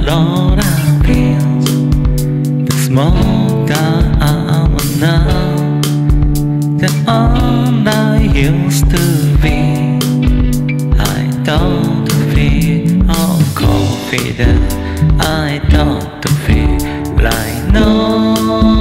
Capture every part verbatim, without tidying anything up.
lot of feels the smolder I'm now, the all I used to be. I don't feel all confident, I don't feel like no.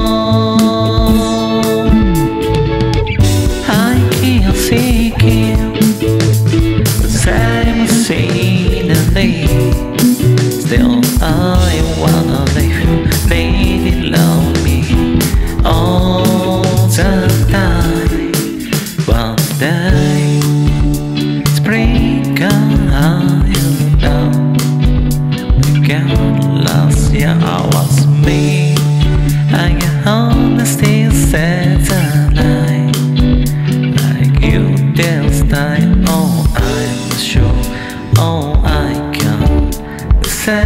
I can't see you the same scenery. Still I wanna live, lady love me all the time. One day, spring come down. Again, last year I was me. I can honestly say the night like you dance time. Oh, I'm sure. Oh, I can say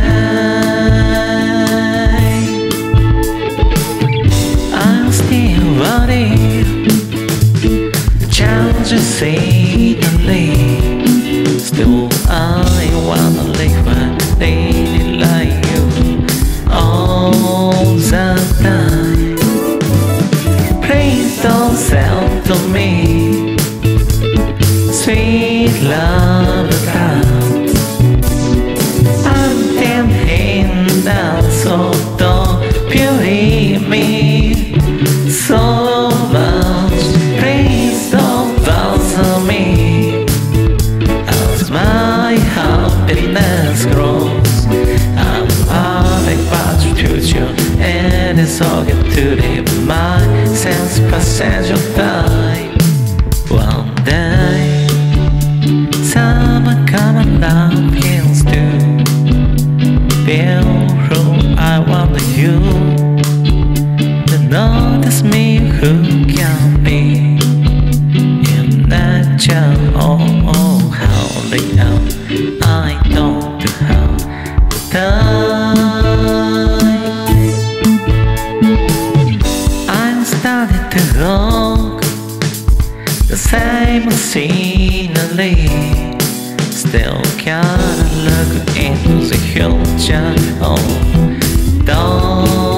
I'm still running. The challenge is scenery. Still I wanna live my daily like you all the time. Please don't sell to me sweet love comes. I'm tempting down, so don't pity me so much. Please don't bother me as my happiness grows. I'm having much future, and it's all good to live my sense passage of time. One day, summer coming down hills too. Feel through, I want you to notice me who can be in nature. Oh, oh, howling out, I don't know how to die. I'm starting to walk the same scenery. Still can't look into the future. Oh, don't